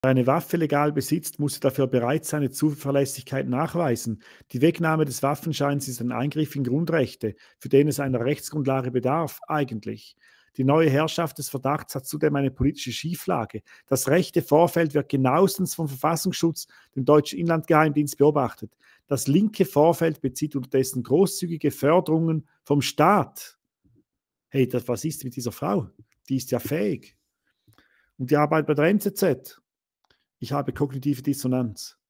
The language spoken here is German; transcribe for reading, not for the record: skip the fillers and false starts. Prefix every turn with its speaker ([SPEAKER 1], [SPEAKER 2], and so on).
[SPEAKER 1] Wer eine Waffe legal besitzt, muss dafür bereit seine Zuverlässigkeit nachweisen. Die Wegnahme des Waffenscheins ist ein Eingriff in Grundrechte, für den es einer Rechtsgrundlage bedarf, eigentlich. Die neue Herrschaft des Verdachts hat zudem eine politische Schieflage. Das rechte Vorfeld wird genauestens vom Verfassungsschutz, dem deutschen Inlandgeheimdienst, beobachtet. Das linke Vorfeld bezieht unterdessen großzügige Förderungen vom Staat. Hey, was ist mit dieser Frau? Die ist ja fähig. Und die arbeitet bei der NZZ. Ich habe kognitive Dissonanz.